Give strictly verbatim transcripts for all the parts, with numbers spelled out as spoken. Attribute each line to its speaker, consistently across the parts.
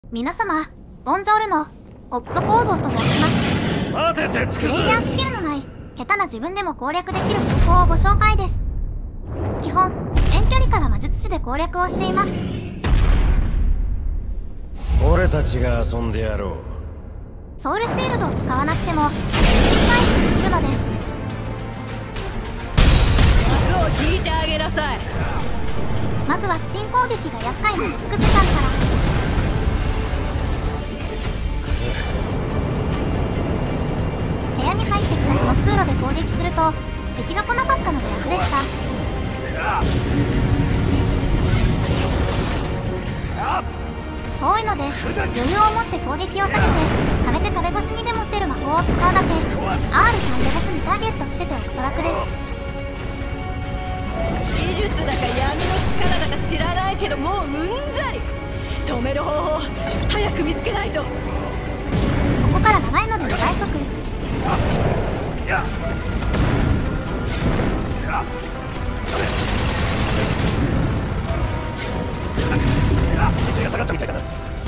Speaker 1: 皆様、ボンジョールのゴッツ工房と申します。
Speaker 2: 待ててつくぞ。
Speaker 1: プレイヤースキルのない下手な自分でも攻略できる方法をご紹介です。基本、遠距離から魔術師で攻略をしています。
Speaker 2: 俺たちが遊んでやろう。
Speaker 1: ソウルシールドを使わなくても回復できるので。
Speaker 3: 枠を引いてあげなさい。
Speaker 1: まずはスピン攻撃が厄介なつくじさんから。部屋に入ってきたこの通路で攻撃すると敵が来なかったので楽でした。遠いので余裕を持って攻撃を下げて壁で壁越しにでも打てる魔法を使うだけ。 アールさん で僕にターゲットつけておくと楽です。
Speaker 3: 技術だか闇の力だか知らないけどもううんざり。止める方法早く見つけないと。
Speaker 1: ここから長いので二倍速。
Speaker 2: 手が下がったみたいだな。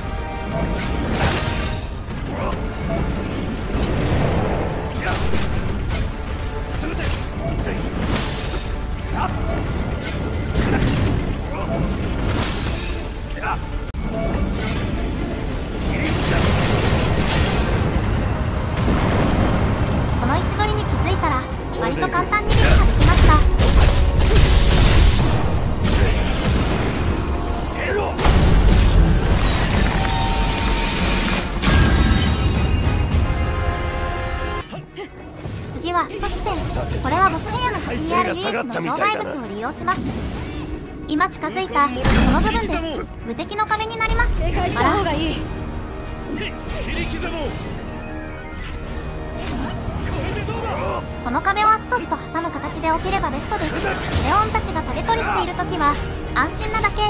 Speaker 1: この位置取りに気づいたら割と簡単にリードができました。次はストス戦。これはボス部屋の シーアール 唯一の障害物を利用します。今近づいたこの部分です。無敵の壁になります。
Speaker 3: 警戒した方がいい。
Speaker 1: この壁をストスと挟む形で置ければベストです。レオンたちが食べ取りしているときは安心なだけ。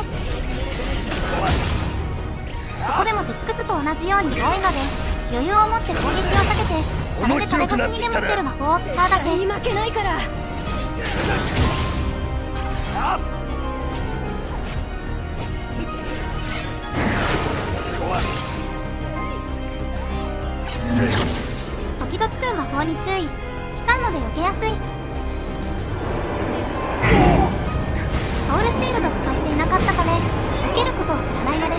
Speaker 1: ここでも鉄くずと同じように多いので余裕を持って攻撃をかけて壁で壁越しにでも打てる魔法を使うだけ。
Speaker 3: に負けないから。時々来る魔法に注意。光るので避けやすい。ソウルシールドを使っていなかったため受けることを知らないのです。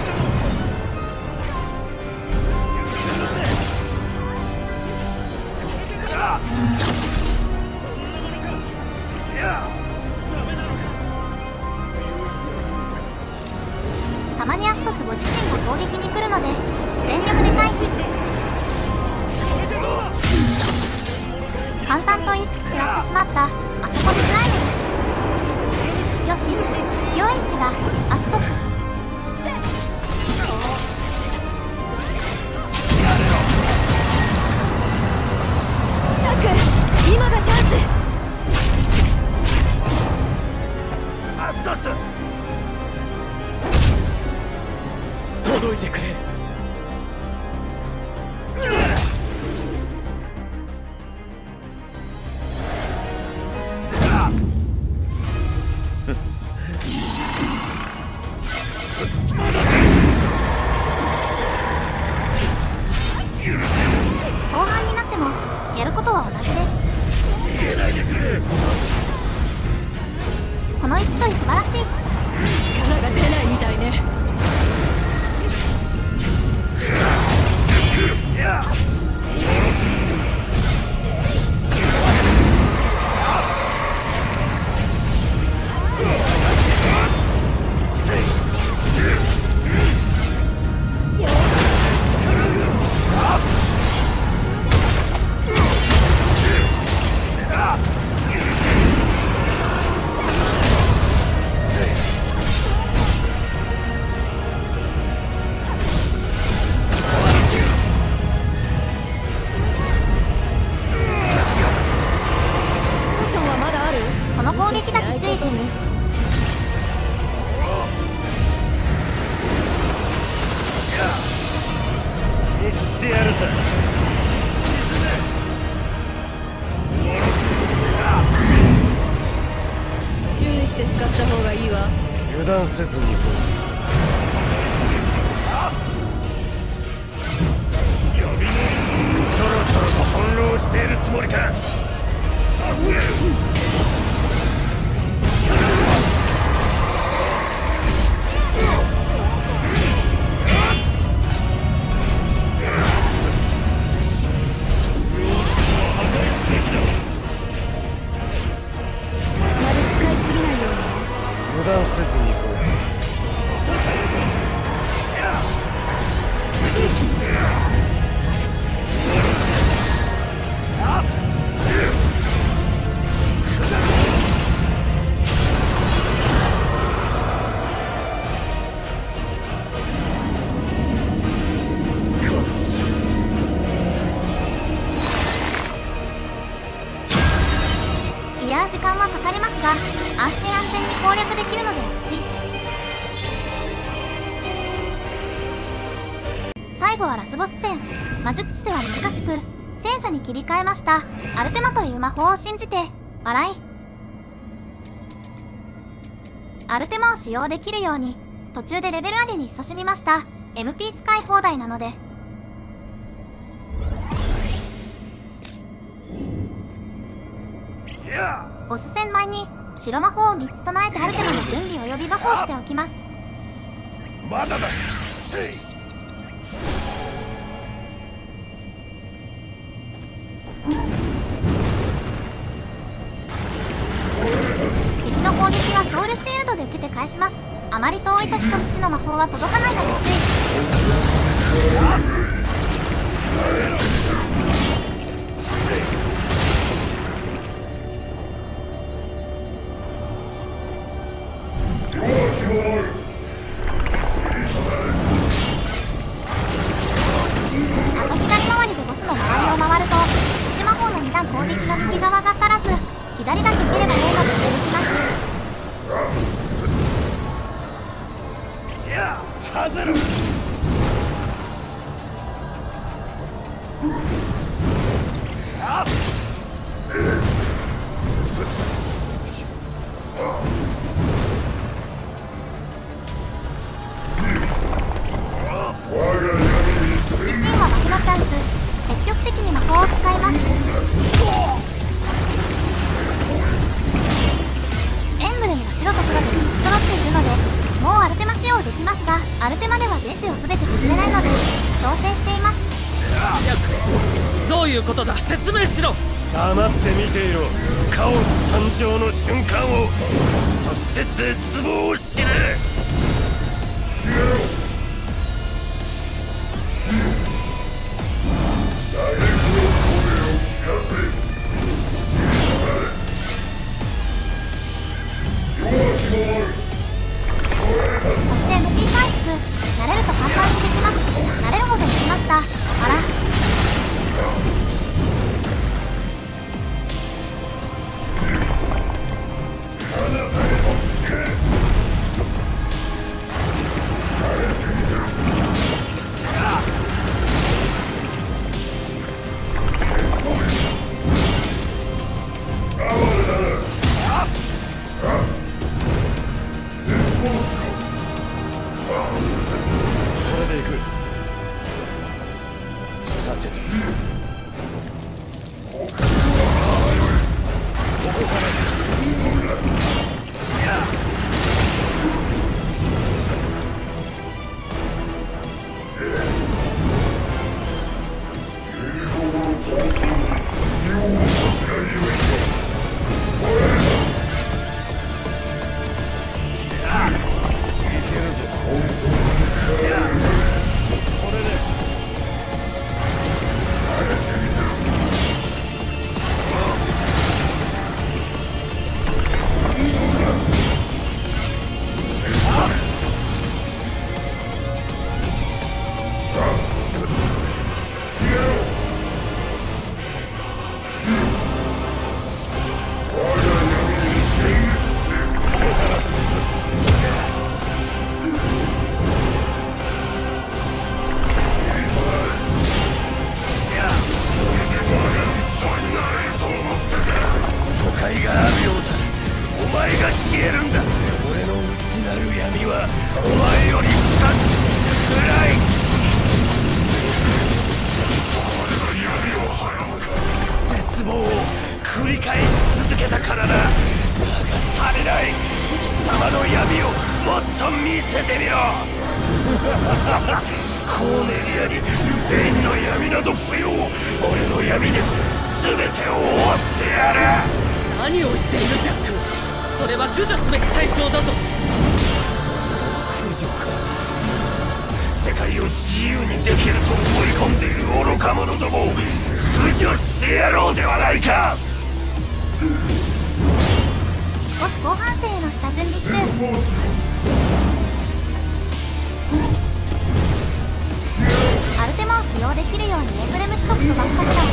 Speaker 3: たまにアストスご自身が攻撃に来るので全力で回避。簡単と言いつつ食らってしまった。あそこでスライムです。よし、強い位置だ。アストス。 タク、今がチャンス。
Speaker 2: アストス届いてくれ。
Speaker 1: 後半になってもやることは同じです。
Speaker 2: 逃げないでくれ。
Speaker 1: この位置取り素晴らしい。
Speaker 3: 力が出ないみたいね。
Speaker 1: この攻撃だけ注意です。
Speaker 2: 言ってやるさ。
Speaker 3: 注意して使った方がいいわ。
Speaker 2: 油断せずに。 けるつもりか。 油断せずに行こう。
Speaker 1: いや時間はかかりますが、安心安全に攻略できるので楽ちん。最後はラスボス戦。魔術師では難しく、戦車に切り替えました。アルテマという魔法を信じて、笑い。アルテマを使用できるように、途中でレベル上げに勤しみました。エムピー 使い放題なので。ボス戦前に白魔法をみっつ唱えてアルテマの準備及び魔法をしておきます。
Speaker 2: まだだ。
Speaker 1: 敵の攻撃はソウルシールドで受けて返します。あまり遠い時と土の魔法は届かないので注意。右側が足らず、左だけ見れば例ので出てきます。
Speaker 2: いや、外れ。あっ。
Speaker 1: 自身は負けのチャンス。積極的に魔法を使います。エンブレムが白と黒でみっつ揃っているので、もうアルテマ使用できますが、アルテマでは電子を全て削れないので調整しています。
Speaker 4: どういうことだ、説明しろ。
Speaker 2: 黙って見ていろ。カオス誕生の瞬間を、そして絶望を知れ。
Speaker 1: そして エムピー 回復、慣れると簡単にできます。慣れるほどできました。あら。
Speaker 2: コーネリアにルペインの闇など不要。俺の闇で全てを終わってやる。
Speaker 4: 何を言っているジャック。それは駆除すべき対象だぞ。
Speaker 2: 駆除か。世界を自由にできると思い込んでいる愚か者どもを駆除してやろうではないか。
Speaker 1: ボス後半戦への下準備中。アルテマを使用できるようにエンブレム取得とバックアップ。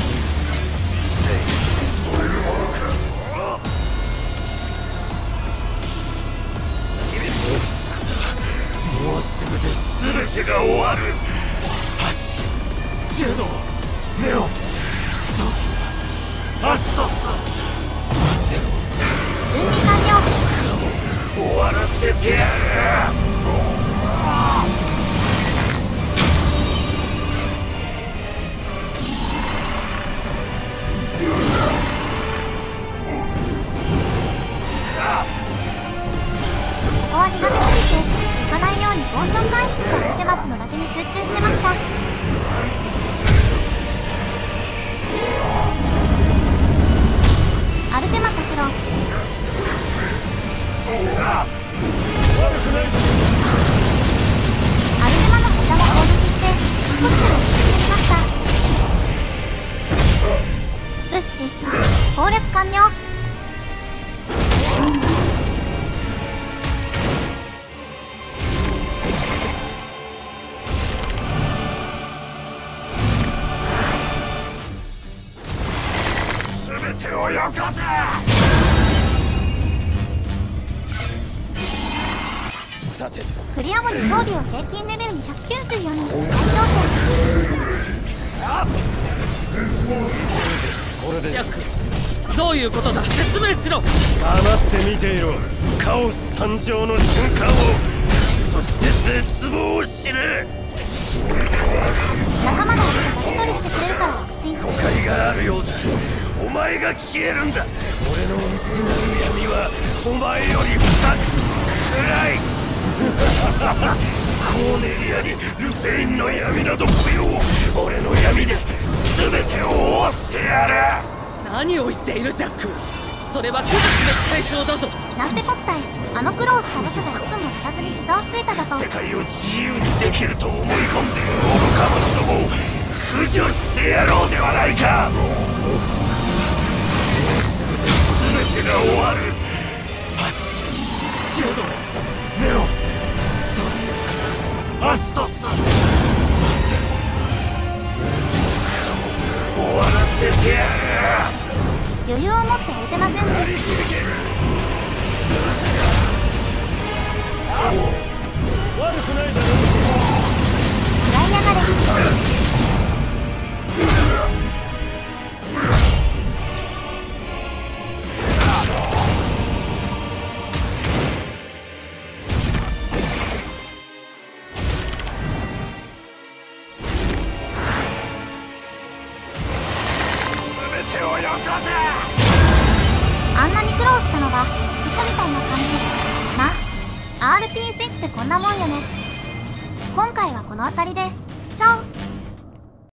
Speaker 2: もうすぐで全てが終わる。ハチ、ジェド、ネオ、ソフィア、アストス、待ってろ。
Speaker 1: 準備完了。
Speaker 2: 終わらせてやる。
Speaker 1: ここは苦手すぎて行かないようにポーション回復したアルテマツのだけに集中してました。アルテマカスロン。アルテマの膝も攻撃して少しでも進みました。物資攻略完了。
Speaker 2: 全てをよこせ。さて
Speaker 1: クリア後に装備を平均レベルにひゃくきゅうじゅうよにして再挑戦。
Speaker 4: ジャック、どういうことだ。説明しろ。
Speaker 2: 黙って見ていろ。カオス誕生の瞬間を、そして絶望を知れ。
Speaker 1: 仲間の人が一人してくれるから楽ちん。
Speaker 2: 誤解があるようだ。お前が消えるんだ。俺の内なる闇はお前より二つ暗い。コーネリアにルペインの闇など不要。俺の闇で全てを終わってやる。
Speaker 4: 何を言っているジャック。それは駆除すべき対象だぞ。
Speaker 1: なんてこったい。あの苦労したボスがいつもやらずに膝をついただと。
Speaker 2: 世界を自由にできると思い込んでいる愚か者どもを駆除してやろうではないか。全てが終わる。ハチ、ジェド、ネオ、ソフィア、アストス、終わらせてやる。
Speaker 1: 余裕を持ってアルテマ準備。
Speaker 2: やり続ける。悪くないだろう。
Speaker 1: 食らい上がれ。あんなに苦労したのが嘘みたいな感じ。まあ アールピージー ってこんなもんよね。今回はこの辺りでチャオ。